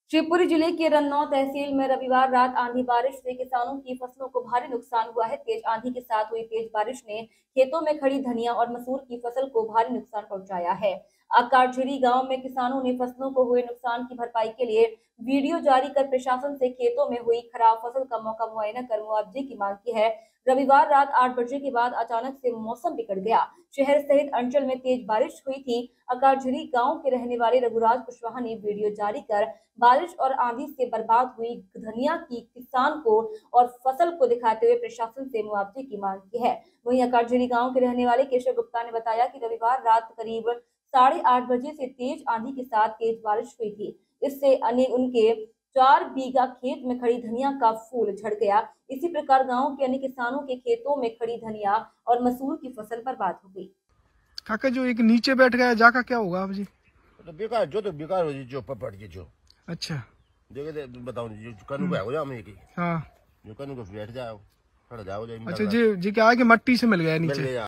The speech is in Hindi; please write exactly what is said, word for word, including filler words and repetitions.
शिवपुरी जिले के रन्नौ तहसील में रविवार रात आंधी बारिश से किसानों की फसलों को भारी नुकसान हुआ है। तेज आंधी के साथ हुई तेज बारिश ने खेतों में खड़ी धनिया और मसूर की फसल को भारी नुकसान पहुंचाया है। अकाझरी गांव में किसानों ने फसलों को हुए नुकसान की भरपाई के लिए वीडियो जारी कर प्रशासन से खेतों में हुई खराब फसल का मौका मुआयना कर मुआवजे की मांग की है। रविवार रात आठ बजे के बाद अचानक से मौसम बिगड़ गया। शहर सहित अंचल में तेज बारिश हुई थी। अकाझरी गांव के रहने वाले रघुराज कुशवाहा ने वीडियो जारी कर बारिश और आंधी से बर्बाद हुई धनिया की किसान को और फसल को दिखाते हुए प्रशासन से मुआवजे की मांग की है। वहीं अकाझरी गांव के रहने वाले केशव गुप्ता ने बताया कि रविवार रात करीब साढ़े आठ बजे से तेज आंधी के साथ तेज बारिश हुई थी। इससे अन्य उनके चार बीघा खेत में खड़ी धनिया का फूल झड़ गया। इसी प्रकार गांव के अन्य किसानों के खेतों में खड़ी धनिया और मसूर की फसल बर्बाद हो गई। काका जो एक नीचे बैठ गया जाका क्या होगा अब जी? तो बेकार जो तो बेकार हो जी जो पड़ के जो अच्छा देखे बताओ जो कनु का हो जाओ मैं की हाँ जो कनु को बैठ जाओ खड़ा जाओ जाए अच्छा जी जी क्या है कि मट्टी से मिल गया नीचे।